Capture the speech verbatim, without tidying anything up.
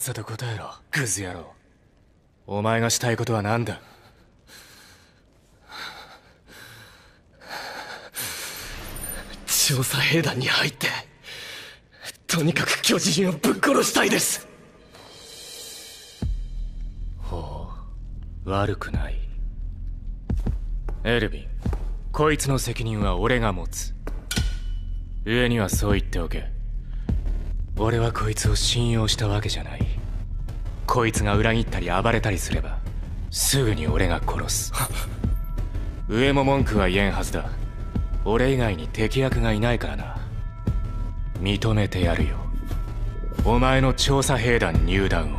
さと答えろ、クズ野郎。お前がしたいことは何だ？ 調査兵団に入ってとにかく巨人をぶっ殺したいです。 ほう、悪くない。エルヴィン、こいつの責任は俺が持つ。上にはそう言っておけ。俺はこいつを信用したわけじゃない。こいつが裏切ったり暴れたりすればすぐに俺が殺す。上も文句は言えんはずだ。俺以外に敵役がいないからな。認めてやるよ、お前の調査兵団入団を。